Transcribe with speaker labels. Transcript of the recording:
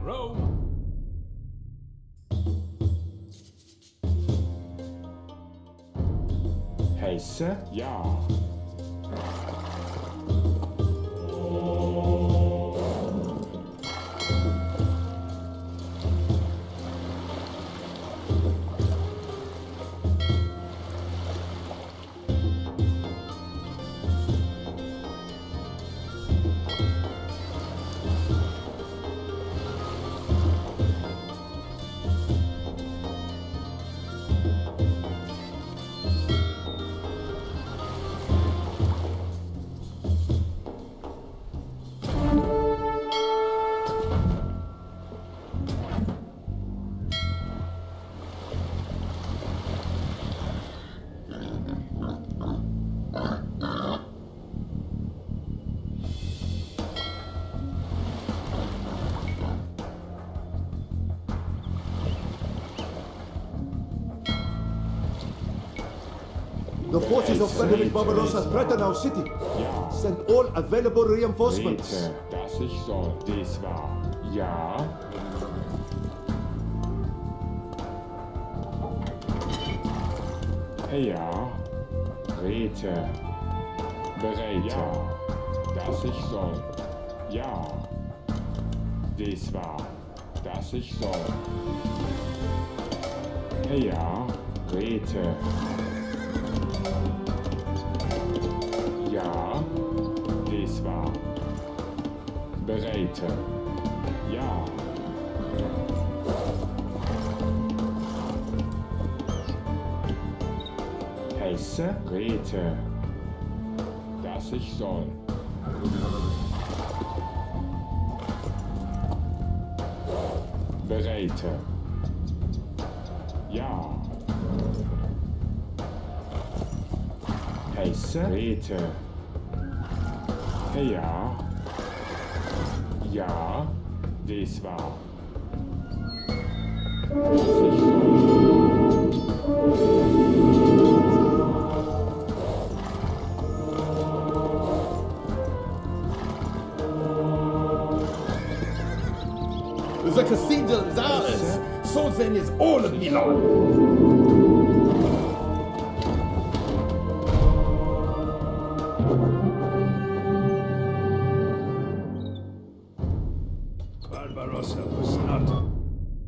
Speaker 1: Rome.
Speaker 2: Hesse? Ja.
Speaker 3: The forces of Frederick Barbarossa threaten our city.
Speaker 2: Ja.
Speaker 3: Send all available reinforcements.
Speaker 2: Rete, dass ich soll. Dies war. Ja. Ja. Rete. Bereit. Ja. Dass ich soll. Ja. Dies war. Dass ich soll. Ja. Rete. Ja, dies war. Bereite. Ja. Hesse, Rete. Dass ich soll. Bereite. Ja. Hesse, Rete. Ja. Ja, dies war. Was ich
Speaker 3: The cathedral is ours. So then is all of Milan.